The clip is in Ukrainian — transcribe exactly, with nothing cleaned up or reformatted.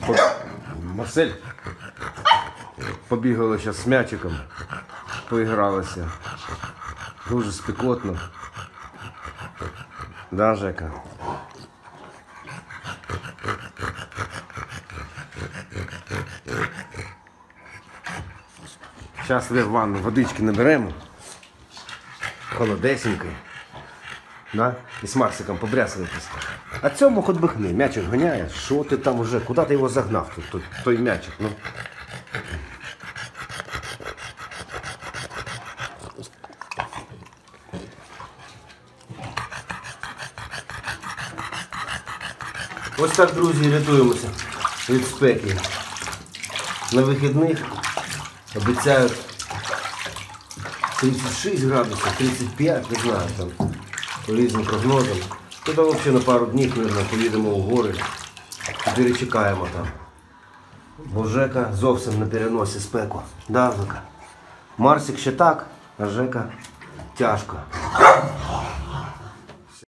По... Марсель. Побігали зараз з м'ячиком. Поігралися. Дуже спекотно. Да, Жека? Зараз в ванну водички наберемо. Холодесенької. Да? І з Марсиком побрясуватись. А цьому хоч би хни, м'ячик ганяє. Що ти там уже? Куди ти його загнав, тут, тут, той м'ячик? Ну? Ось так, друзі, рятуємося від спеки. На вихідних обіцяють тридцять шість градусів, тридцять п'ять, не знаю, там, по різним прогнозам. Тоді взагалі на пару днів, мабуть, поїдемо у гори і перечекаємо там. Бо Жека зовсім не переносить спеку. Да, Жека? Марсик ще так, а Жека тяжко.